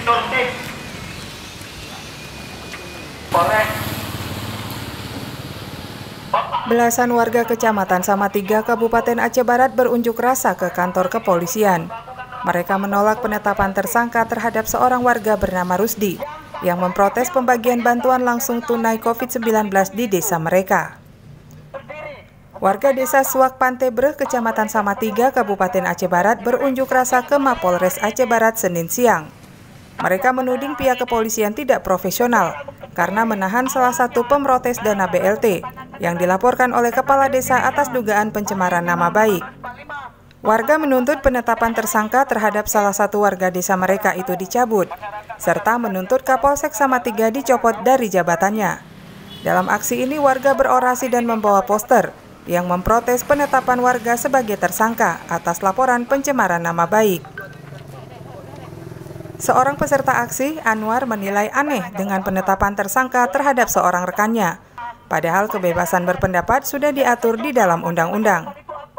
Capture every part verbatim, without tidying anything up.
Belasan warga Kecamatan Samatiga, Kabupaten Aceh Barat berunjuk rasa ke kantor kepolisian. Mereka menolak penetapan tersangka terhadap seorang warga bernama Rusdi yang memprotes pembagian bantuan langsung tunai COVID sembilan belas di desa mereka. Warga desa Suak Pantebreh, Kecamatan Samatiga, Kabupaten Aceh Barat berunjuk rasa ke Mapolres Aceh Barat Senin siang. Mereka menuding pihak kepolisian tidak profesional karena menahan salah satu pemrotes dana B L T yang dilaporkan oleh kepala desa atas dugaan pencemaran nama baik. Warga menuntut penetapan tersangka terhadap salah satu warga desa mereka itu dicabut, serta menuntut Kapolsek Samatiga dicopot dari jabatannya. Dalam aksi ini warga berorasi dan membawa poster yang memprotes penetapan warga sebagai tersangka atas laporan pencemaran nama baik. Seorang peserta aksi, Anwar, menilai aneh dengan penetapan tersangka terhadap seorang rekannya, padahal kebebasan berpendapat sudah diatur di dalam undang-undang.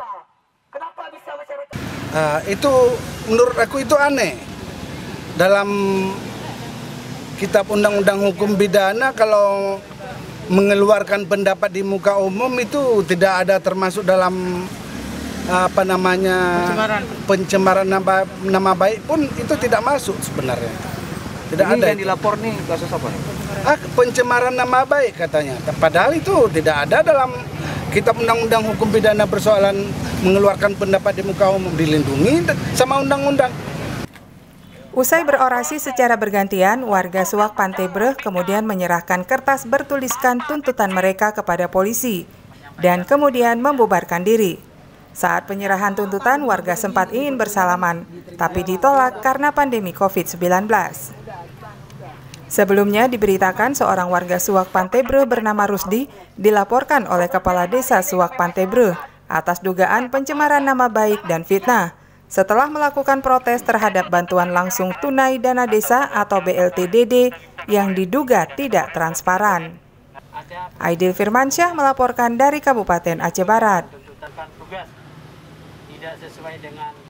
Uh, itu menurut aku itu aneh. Dalam kitab undang-undang hukum pidana, kalau mengeluarkan pendapat di muka umum itu tidak ada termasuk dalam apa namanya pencemaran, pencemaran nama, nama baik pun itu tidak masuk sebenarnya. Tidak Ini ada yang dilapor nih kasus apa? Ah, pencemaran nama baik katanya. Padahal itu tidak ada dalam kitab undang-undang hukum pidana persoalan mengeluarkan pendapat di muka umum, dilindungi sama undang-undang. Usai berorasi secara bergantian, warga Suak Pantebreh kemudian menyerahkan kertas bertuliskan tuntutan mereka kepada polisi dan kemudian membubarkan diri. Saat penyerahan tuntutan, warga sempat ingin bersalaman, tapi ditolak karena pandemi COVID sembilan belas. Sebelumnya diberitakan seorang warga Suak Pantebreh bernama Rusdi dilaporkan oleh Kepala Desa Suak Pantebreh atas dugaan pencemaran nama baik dan fitnah setelah melakukan protes terhadap bantuan langsung tunai dana desa atau B L T D D yang diduga tidak transparan. Aidil Firmansyah melaporkan dari Kabupaten Aceh Barat.